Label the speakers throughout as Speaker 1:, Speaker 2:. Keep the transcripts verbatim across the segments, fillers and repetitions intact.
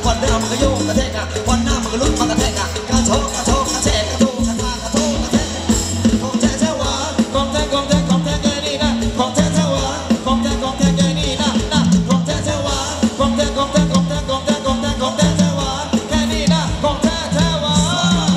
Speaker 1: วันเดิมมันก็โยกกระเทกอ่ะวันหน้ามันก็ลุกมากระแทกอ่ะกระโชกกระโชกกระแทกกระโดดกระทากระโถกระแทกของแท้แท้หวานของแท้ของแท้ของแท้แกนี่นะของแท้แท้หวานของแท้ของแท้แกนี่นะนะของแท้แท้หวานของแท้ของแท้ของแท้ของแท้ของแท้ของแท้แท้หวานแค่นี้นะของแท้แท้หวาน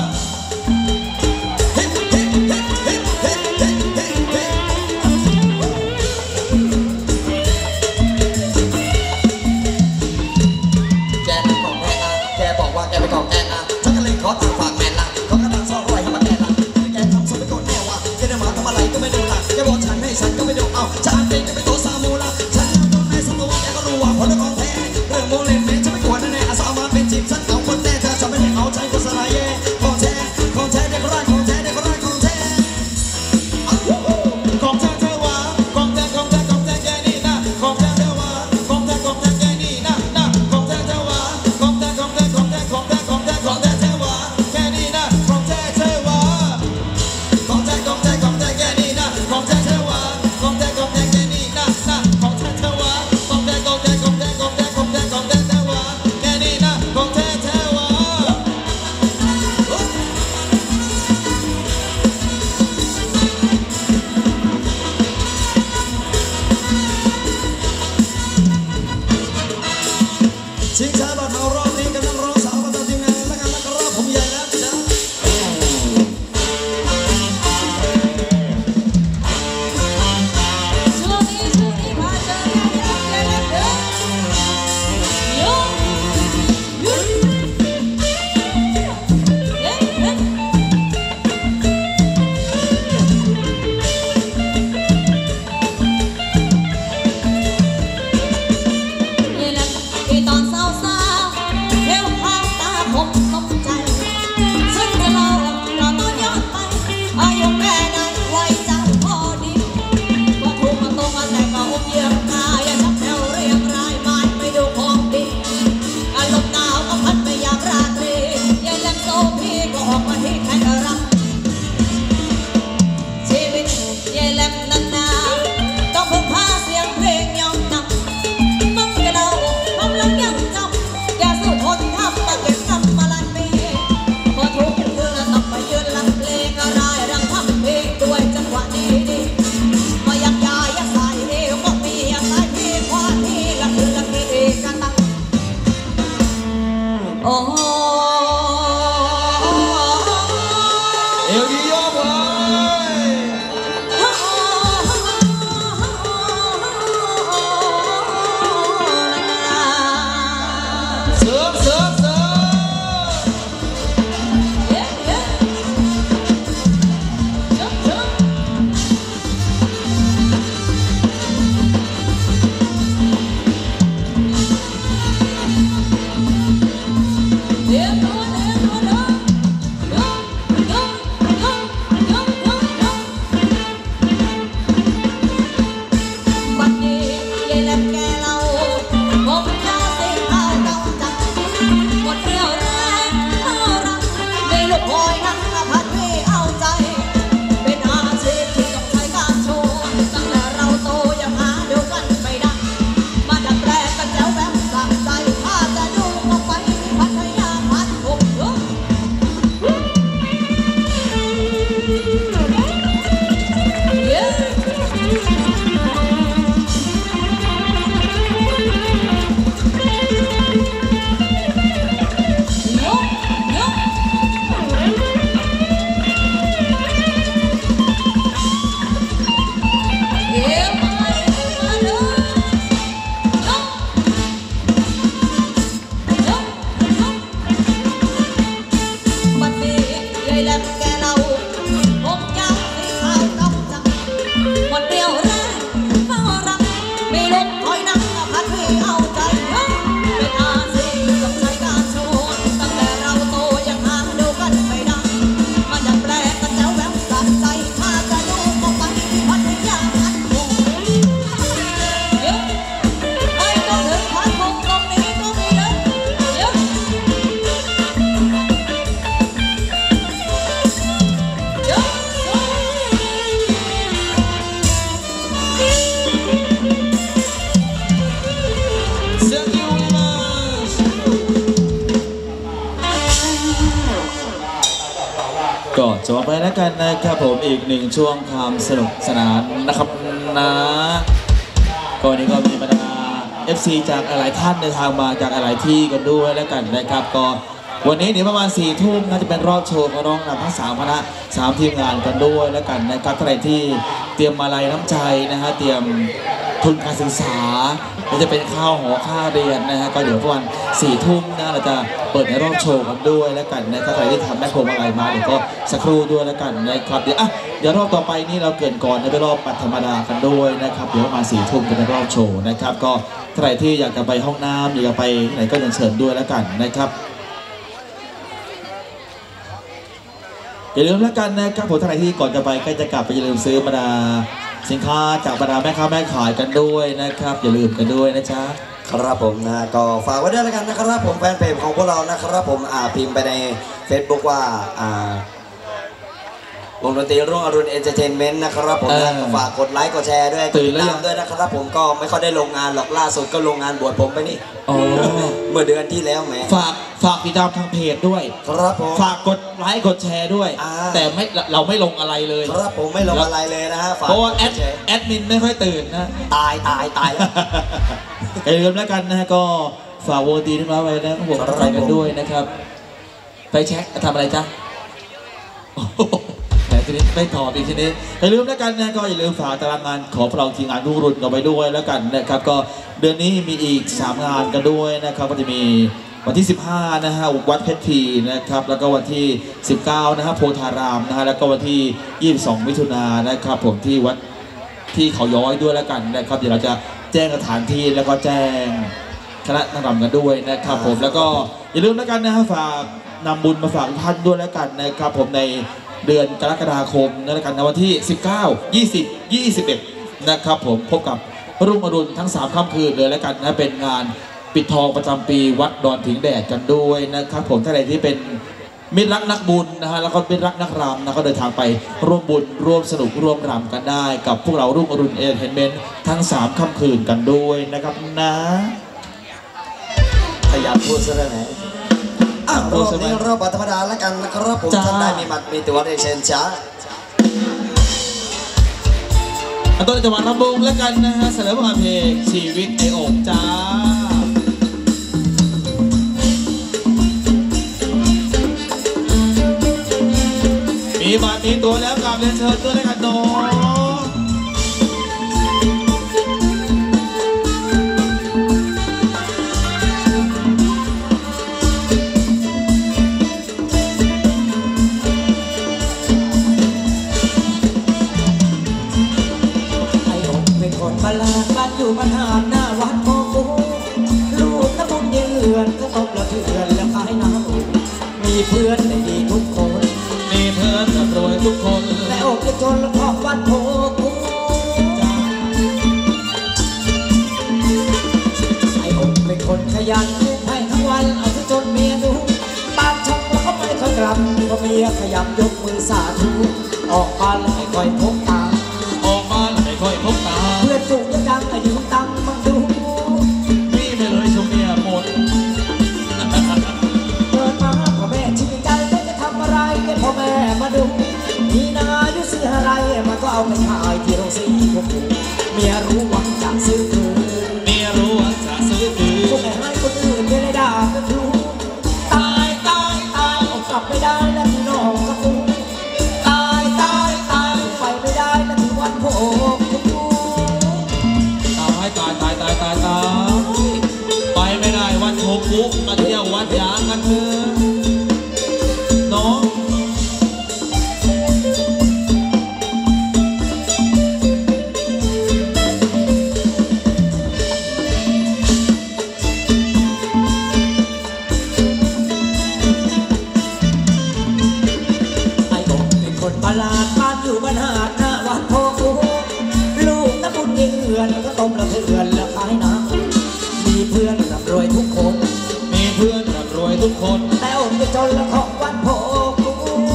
Speaker 1: ขอตามฝากแม่ละขอกระดาษซองรอยให้มาแก่ละแกทำสมเป็นคนแน่วะแกได้มาทำอะไรก็ไม่ดูละแกบอกฉันให้ฉันก็ไม่ดูเอาฉันเองก็เป็นตัวสามูละฉันโดนในสตูแกก็รู้ว่าผลของแท้เรื่องโมเลนเมนฉันไม่กลัวแน่ๆอาสามาเป็นจีบฉันเอาคนแน่เธอจะไม่ได้เอาใจคนสลายเย่ของแท้ของแท้เด็กร้ายของแท้เด็กร้ายของแท้ของแท้เธอวะของแท้ของแท้ของแท้แกนี่นะของแท้เธอวะของแท้ของแท้แกนี่นะนะของแท้เธอวะของแท้ของแท้ของแท้ของแท้ของแท้ของแท้ชิงช้าบัดเมารอบนี้กำลังร้องสาวประจำทีมงานและกันแล้วก็รอบผมใหญ่แล้วจ้าช่วงนี้ช่วงนี้มาเจอกันเยอะเลยนะเด้อโยโยเย้เย้ตอนเศร้าสาวเที่ยวข้างตาผมสมใจซึ่งจะเล่าเราต้องย้อนไปอายุแค่ไหนไว้จังพอดีก็ถูกมาตรงมาแต่ก็อุ้มเยี่ยมตาอย่าชักแถวเรียงรายไม้ไปดูของดีอารมณ์หนาวก็พัดไปยามราตรียายแหลมโซพี่ก็ออกมาที่แข่งรักชีวิตยายแหลมนานๆต้องพึ่งพาเสียงเพลงยอมนำอย่าสู้ทนทำมาเก็บทำมาลันปีพอทุกเมื่อต้องไปยืนลำเพลงอะไรรังทำเพลงด้วยจังหวะดีดีมาอยากยายอยากใส่เอวก็มีอยากใส่พี่คว้าที่ละคือละคือเอกตังโอ้เอวดีโยกไปเ
Speaker 2: จบไปแล้วกันนะครับผมอีกหนึ่งช่วงความสนุกสนานนะครับนะก็นี้ก็มีบรรดา เอฟ ซี จากหลายท่านเดินทางมาจากหลายที่กันด้วยแล้วกันนะครับก็วันนี้เดี๋ยวประมาณสี่ทุ่มน่าจะเป็นรอบโชว์ของน้องนำทั้งสามคณะสามทีมงานกันด้วยแล้วกันนะครับใครที่เตรียมมาลัยน้ำใจนะฮะเตรียมทุนการศึกษาเราจะเป็นข้าวหอค่าเรียนนะฮะก็เดี๋ยวประมาณสี่ทุ่มนะเราจะเปิดในรอบโชว์กันด้วยแล้วกันนะครับใครที่ทำแม่โคมอะไรมาเดี๋ยวก็สักครู่ด้วยแล้วกันนะครับเดี๋ยวอ่ะเดี๋ยวรอบต่อไปนี่เราเกินก่อนในรอบปัดธรรมดากันด้วยนะครับเดี๋ยวประมาณสี่ทุ่มเป็นรอบโชว์นะครับก็ใครที่อยากจะไปห้องน้ำอยากจะไปไหนก็เชิญด้วยแล้วกันนะครับอย่าลืมแล้วกันนะครับผมท่านใดที่ก่อนจะไปใกล้จะกลับไปอย่าลืมซื้อบรรดาสินค้าจากบรรดาแม่ค้าแม่ขายกันด้วยนะครับอย่าลืมกันด้วยนะจ๊ะ
Speaker 3: ครับผมนะก็ฝากไว้ด้วยแล้วกันนะครับผมแฟนเพจของพวกเรานะครับผมอ่าพิมพ์ไปใน Facebook ว่าอ่าวงดนตรีรุ่งอรุณเอนเตอร์เทนเมนต์นะครับผมนะฝากกดไลค์กดแชร์ด้วย
Speaker 2: ตื่นแล้ว
Speaker 3: ด้วยนะครับผมก็ไม่ค่อยได้ลงงานหรอกล่าสุดก็ลงงานบวชผมไปนี่เมื่อเดือนที่แล้วแหม
Speaker 2: ฝากฝากติดตามทางเพจด้วย
Speaker 3: ครับผม
Speaker 2: ฝากกดไลค์กดแชร์ด้วยแต่ไม่เราไม่ลงอะไรเลย
Speaker 3: ครับผมไม่ลงอะไรเลยนะฮะ
Speaker 2: เพราะว่าแอดแอดมินไม่ค่อยตื่นนะ
Speaker 3: ตายตายตายแล้ว
Speaker 2: อย่าลืมแล้วกันนะก็ฝากวงดนตรีที่มาไว้นะผมใส่กันด้วยนะครับไปเช็คทำอะไรจ๊ะแต่ทีนี้ไม่ถอดอีกทีนี้อย่าลืมแล้วกันนะก็อย่าลืมฝากตารางงานของเราทีมงานรุ่งรุ่นกันไปด้วยแล้วกันนะครับก็เดือนนี้มีอีกสามงานกันด้วยนะครับก็จะมีวันที่สิบห้านะฮะวัดเพชรทีนะครับแล้วก็วันที่สิบเก้านะฮะโพธารามนะฮะแล้วก็วันที่ยี่สิบสองมิถุนายนนะครับผมที่วัดที่เขาย้อยด้วยแล้วกันนะครับเดี๋ยวเราจะแจ้งสถานที่แล้วก็แจ้งคณะนางรำกันด้วยนะครับผมแล้วก็อย่าลืมแล้วกันนะฮะฝากนำบุญมาฝากท่านด้วยแล้วกันนะครับผมในเดือนกรกฎาคมนะกันในวันที่สิบเก้า ยี่สิบ ยี่สิบเอ็ดนะครับผมพบกับรุ่งอรุณทั้งสามค่ำคืนเลยแล้วกันนะเป็นงานปิดทองประจำปีวัดดอนผิงแดดกันด้วยนะครับผมท่านใดที่เป็นมิตรรักนักบุญนะฮะแล้วก็มิตรรักนักรำนะก็เดินทางไปร่วมบุญร่วมสนุกร่วมรำกันได้กับพวกเรารุ่งอรุณเอนเตอร์เทนเมนต์ทั้งสามค่ำคืนกันด้วยนะครับนะ
Speaker 3: ขยันพูดซะแล้วไหนอ่ะรอบนี้รอบธรรมดาแล้วกันนะครับผมท่านได้มีบัตรมีตั๋วได้เชิญจ้า
Speaker 2: ต้นจังหวัดลำพูนแล้วกันนะฮะเสนอมาเพลงชีวิตไอโอ่งจ้ามีบัตรมีตั๋วแล้วกับเรียนเชิญด้วยแล้วกันน้อง
Speaker 4: บ้านบ้านอยู่บ้านหาดหน้าวัดโพกูลูกตะบุญยืนก็ตบละเถื่อนแล้วขายน้ำมีเพื่อนได้ดีทุกคน
Speaker 2: มีเพื่อนรวยทุกคน
Speaker 4: แต่อกจะจนแล้วขอบวัดโพกูไอ้อกเป็นคนขยันให้ทั้งวันเอาที่จนเมียดูปากช่องแล้วก็ไม่ค่อยกลับก็เมียขยับยกมือสาธุออกบ้านแล้วไม่ค่อยพกตา
Speaker 2: ออกบ้านแล้วไม่ค่อยพกตา
Speaker 4: เพื่อนจุกยังดังอายุตั้งมาดู
Speaker 2: พี่ไม่เลยชมเมียหมด
Speaker 4: เกิดมาพ่อแม่ชิงใจไม่จะทำอะไรพ่อแม่มาดูมีนาดูซื้ออะไรมันก็เอาไปขายที่โรงสีพวกเมียรู้หวังจะซื้อคืน
Speaker 2: เมียรู้หวังจะซื้อคืน
Speaker 4: พวกแม่ให้คนอื่นไม่ได้ด่ากันดูตายตายตายออกกลับไม่ได้แล้วพี่น้องกับกูตายตายตายไปไม่ได้แล้วถึงวันโผล่
Speaker 2: ตายตายตายตายตายไปไม่ได้วันโชกุ๊กมาเที่ยววัดยางกันเถอะน้อง
Speaker 4: ไอ้บอกเป็นคนประหลาดบ้านอยู่บ้านหาดหน้าวัดโพกูลูกตะบุญยืนก็ต้มละเถื่อนแล้วขายน้ำมีเพื่อนร่ำรวยทุกคน
Speaker 2: มีเพื่อนร่ำรวยทุกคน
Speaker 4: แต่อกจะจนแล้วของวัดโพกู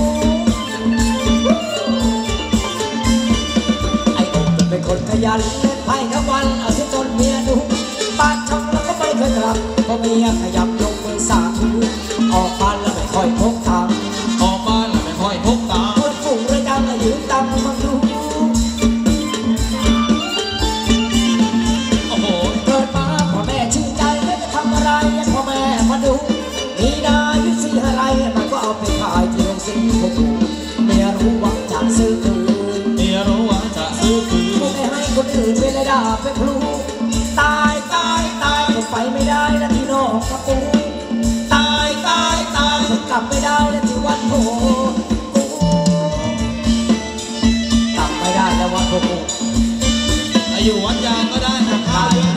Speaker 4: ไอ้อกเป็นคนขยันเล่นไพ่ทั้งวันเอาที่จนเมียดูปากช่องแล้วก็ไม่เคยกลับเพราะเมียขยับยกมือสาธุออกบ้านแล้วไม่ค่อยพกตังค์
Speaker 2: ออกบ้านแล้วไม่ค่อยพกตังค์
Speaker 4: พ่อแม่มาดูมีนายุสีอะไรมันก็เอาไปขายที่โรงสีโคกูเมียรู้ว่าจะซื้อคืน
Speaker 2: เมียรู้ว่าจะซื้อคืน
Speaker 4: ไม่ให้คนอื่นไปเลยด่าไปพลูตายตายตายก็ไปไม่ได้นะที่นอกกระปูตายตายตายก็กลับไม่ได้นะที่วัดโพกูกลับไม่ได้แล้ววัดโพกู
Speaker 2: อยู่วัดยางก็ได้นะข้าวดี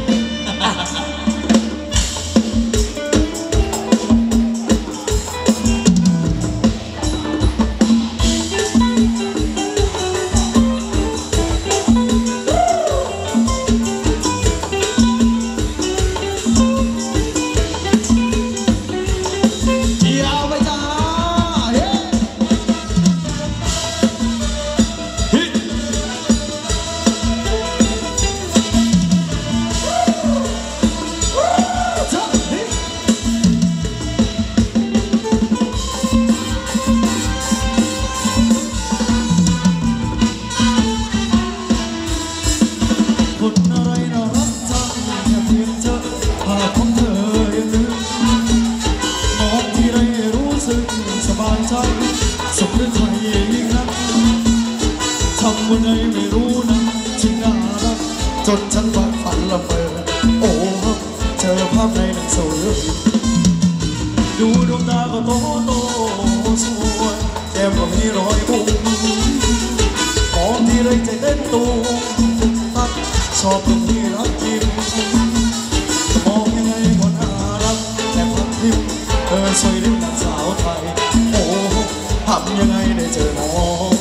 Speaker 5: วันไหนไม่รู้นะที่น่ารักจนฉันฝันฝันละเมอโอ้เจอภาพในหนังสือดูดวงตาก็โตโตสวยแก้มก็มีรอยบุ๋มมองทีไรใจเต้นตูมตัดชอบตรงที่รักจริงมองยังไงก็น่ารักแต่พักทิพย์เธอสวยดิ้นนางสาวไทยโอ้ทำยังไงได้เจอน้อง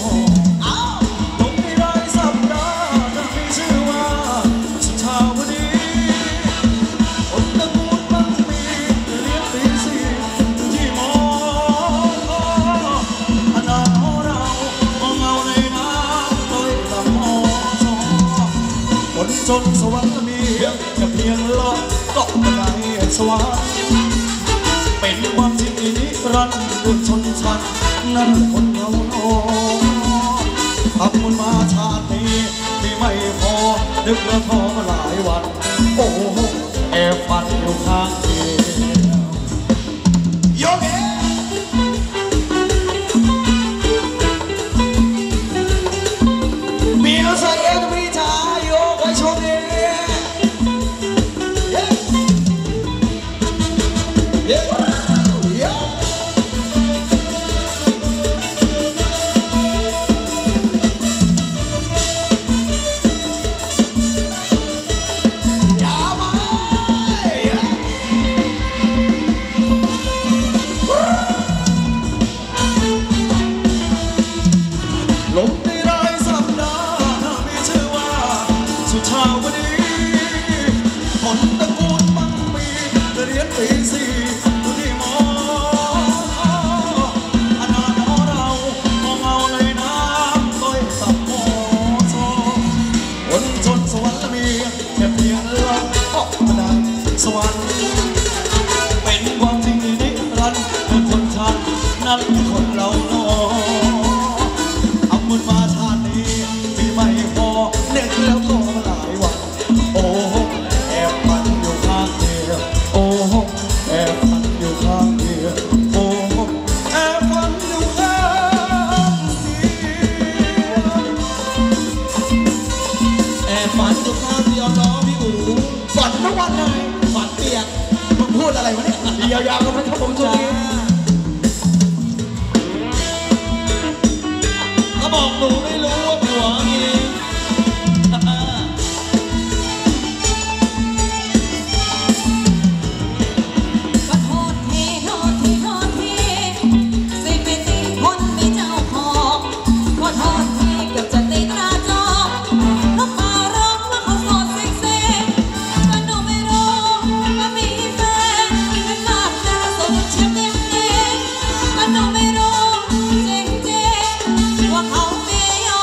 Speaker 5: จนสวรรค์มีแค่เพียงลอดเกาะบันไดสวรรค์เป็นความจริงนิรันดร์ด้วยชนชั้นนั่นคนเราโน้ทำบุญมาชาตินี้ที่ไม่พอนึกแล้วท้อมาหลายวันโอ้แอบฝันอยู่ข้างเดียวโยเกมีอะไรสักอย่างมีใจโชคดีเย้เย้เย้อย่ามาลงในรายสัปดาห์มีชื่อว่าสุชาวดีคนตระกูลมั่งมีเรียนปีสี่อยู่ที่มออนาคตเรามองเอาในน้ำต้อยตับมอชอคนจนสวรรค์มีแค่เพียงเราออกมาได้สวรรค์เป็นความจริงนิรันดร์คือคนชันนั่นคนเราเนาะเอาบุญมาชาตินี้ที่ไม่พอเด็กแล้วก็มาหลายวันโอ้แอบฝันอยู่ข้างเดียวโอ้แอบฝันอยู่ข้างเดียวโอ้แอบฝันอยู่ข้างเดียว
Speaker 2: แอบฝันอยู่ข้างเดียวน้องพี่อู๋
Speaker 5: ฝันทุกวันเลย
Speaker 2: ฝันเปียก
Speaker 5: มึงพูดอะไรวะเนี่ยยาวๆกันไปครับผมช่วงนี้
Speaker 2: ก็บอกหนูไม่รู้ว่าผัวมี
Speaker 1: ก็โทษทีโทษทีโทษทีสิบปีตีคนมีเจ้าของขอโทษทีเกือบจะตีตราจองเพราะมาร้องว่าเขาโสดเซ็กซี่ก็หนูไม่รู้ว่ามีแฟนเป็นมากแต่โสดเชียบเลี้ยงเองก็หนูไม่รู้จริงๆว่าเขามียอ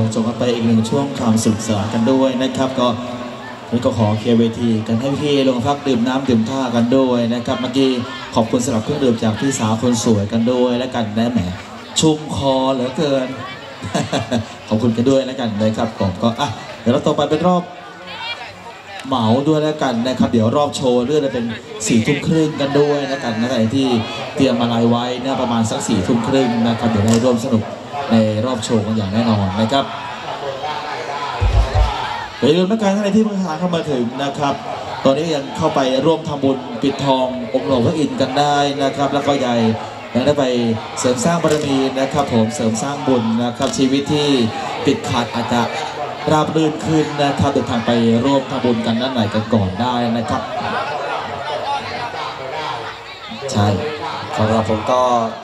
Speaker 2: จบกันไปอีกหนึ่งช่วงความสุขสนานกันด้วยนะครับก็นี่ก็ขอเคลียร์เวทีกันให้พี่ลงพักดื่มน้ำดื่มท่ากันด้วยนะครับเมื่อกี้ขอบคุณสำหรับเครื่องดื่มจากพี่สาวคนสวยกันด้วยและกันนะแหมชุ่มคอเหลือเกิน ขอบคุณกันด้วยแล้วกันนะครับผมก็อ่ะเดี๋ยวเราต่อไปเป็นรอบเหมาด้วยแล้วกันนะครับเดี๋ยวรอบโชว์เรื่องจะเป็นสี่ทุ่มครึ่งกันด้วยแล้วกันนะใครที่เตรียมมาลายไว้เนี่ยประมาณสักสี่ทุ่มครึ่งนะครับเดี๋ยวได้ร่วมสนุกในรอบโชว์กันอย่างแน่นอนนะครับอย่าลืมนะการท่านใดที่เพิ่งทางเข้ามาถึงนะครับตอนนี้ยังเข้าไปร่วมทำบุญปิดทององค์หลวงพระอินทร์กันได้นะครับแล้วก็ใหญ่ยังได้ไปเสริมสร้างบารมีนะครับผมเสริมสร้างบุญนะครับชีวิตที่ติดขัดอาจจะราบรื่นขึ้นนะครับเดินทางไปร่วมทำบุญกันด้านไหนกันก่อนได้นะครับใช่
Speaker 3: ครับผมก็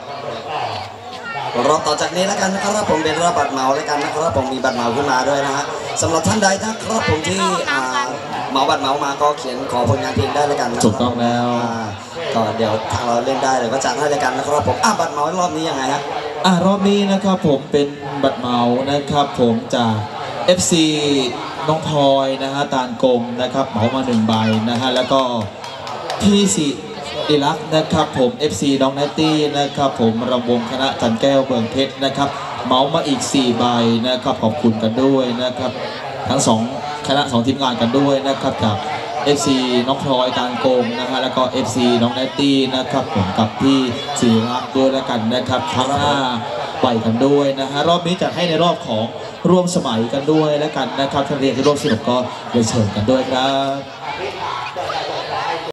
Speaker 3: รอบต่อจากนี้แล้วกันนะครับผมเป็นรอบบัตรเหมาแล้วกันนะครับผมมีบัตรเหมาขึ้นมาด้วยนะฮะสำหรับท่านใดนะครับผมที่อ่าเหมาบัตรเหมามาก็เขียนขอผลงานเพลงได้แล้วกันนะครับ
Speaker 2: ถูกต้องแล้ว
Speaker 3: อ่าก็เดี๋ยวทางเราเล่นได้เลยก็จัดให้แล้วกันนะครับผมอ่ะบัตรเหมารอบนี้ยังไงฮะ
Speaker 2: อ่ะรอบนี้นะครับผมเป็นบัตรเหมานะครับผมจาก เอฟ ซี น้องพลอยนะฮะตาลกลมนะครับเหมามาหนึ่งใบนะฮะแล้วก็พี่สิริลักษณ์นะครับผม เอฟ ซี น้องแนตตี้นะครับผมรำวงคณะจันแก้วเมืองเพชรนะครับเหมามาอีกสี่ใบนะครับขอบคุณกันด้วยนะครับทั้งสองคณะสองทีมงานกันด้วยนะครับจาก เอฟ ซี น้องพลอยตาลกลมนะฮะแล้วก็ เอฟ ซี น้องแนตตี้นะครับผมกับพี่สิริลักษณ์ด้วยแล้วกันนะครับครั้งหน้าไปกันด้วยนะฮะรอบนี้จัดให้ในรอบของร่วมสมัยกันด้วยแล้วกันนะครับท่านเรียนที่ร่วมสนุกก็เรียนเชิญกันด้วยครับ